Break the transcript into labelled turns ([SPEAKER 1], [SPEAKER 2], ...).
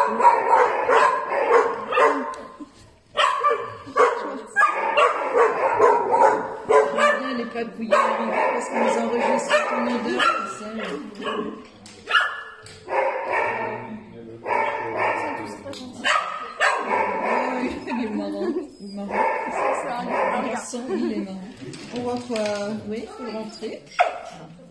[SPEAKER 1] Les papouilles arrivent parce qu'on les enregistre ton odeur, tu sais. Il est marrant. Il est marrant. On rentre, oui, il faut rentrer.